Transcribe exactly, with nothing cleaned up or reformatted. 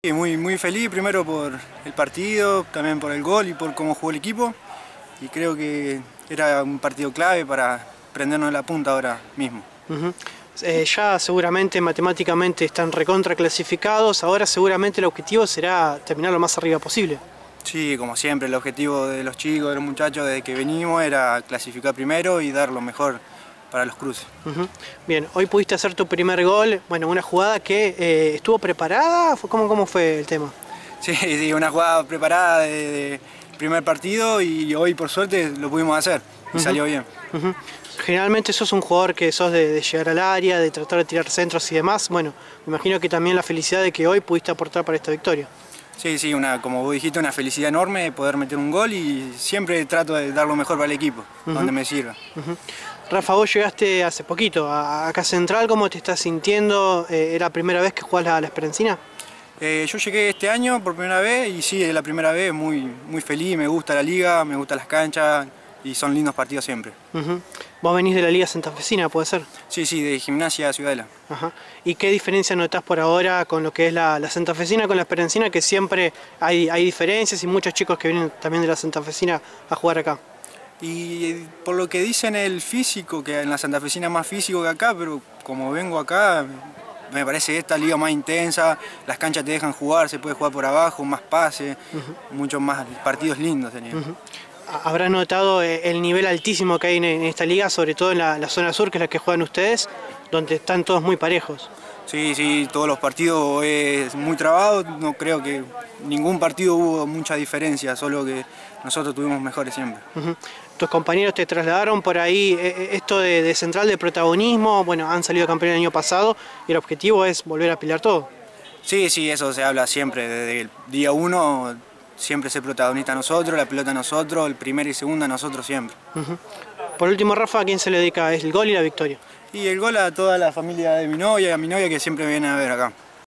Y muy, muy feliz primero por el partido, también por el gol y por cómo jugó el equipo. Y creo que era un partido clave para prendernos la punta ahora mismo. Uh-huh. eh, ya seguramente matemáticamente están recontra clasificados, ahora seguramente el objetivo será terminar lo más arriba posible. Sí, como siempre, el objetivo de los chicos, de los muchachos, desde que venimos era clasificar primero y dar lo mejor para los cruces. Uh-huh. Bien, hoy pudiste hacer tu primer gol, bueno, una jugada que eh, estuvo preparada, ¿Cómo, ¿cómo fue el tema? Sí, sí, una jugada preparada de, de primer partido y hoy por suerte lo pudimos hacer y uh-huh. salió bien. Uh-huh. Generalmente sos un jugador que sos de, de llegar al área, de tratar de tirar centros y demás, bueno, me imagino que también la felicidad de que hoy pudiste aportar para esta victoria. Sí, sí, una, como vos dijiste, una felicidad enorme de poder meter un gol y siempre trato de dar lo mejor para el equipo, uh-huh. donde me sirva. Uh-huh. Rafa, vos llegaste hace poquito a, acá Central, ¿cómo te estás sintiendo? Eh, ¿Era la primera vez que jugás la, la Esperencina? Eh, yo llegué este año por primera vez y sí, es la primera vez, muy, muy feliz, me gusta la liga, me gustan las canchas y son lindos partidos siempre. Uh-huh. ¿Vos venís de la liga santafesina, puede ser? Sí, sí, de Gimnasia Ciudadela. Ajá. ¿Y qué diferencia notás por ahora con lo que es la, la santafesina con la esperencina? Que siempre hay, hay diferencias y muchos chicos que vienen también de la santafesina a jugar acá. Y por lo que dicen el físico, que en la santafesina es más físico que acá, pero como vengo acá, me parece esta liga más intensa, las canchas te dejan jugar, se puede jugar por abajo, más pase, uh-huh. muchos más partidos lindos tenía. Uh-huh. Habrás notado el nivel altísimo que hay en esta liga, sobre todo en la, la zona sur, que es la que juegan ustedes, donde están todos muy parejos. Sí, sí, todos los partidos es muy trabado, no creo que ningún partido hubo mucha diferencia, solo que nosotros tuvimos mejores siempre. Uh-huh. ¿Tus compañeros te trasladaron por ahí eh, esto de, de central de protagonismo? Bueno, han salido campeones el año pasado y el objetivo es volver a pelear todo. Sí, sí, eso se habla siempre, desde el día uno siempre ser protagonista a nosotros, la pelota a nosotros, el primero y segundo a nosotros siempre. Uh-huh. Por último, Rafa, ¿a quién se le dedica el gol y la victoria? Y el gol a toda la familia de mi novia y a mi novia que siempre viene a ver acá.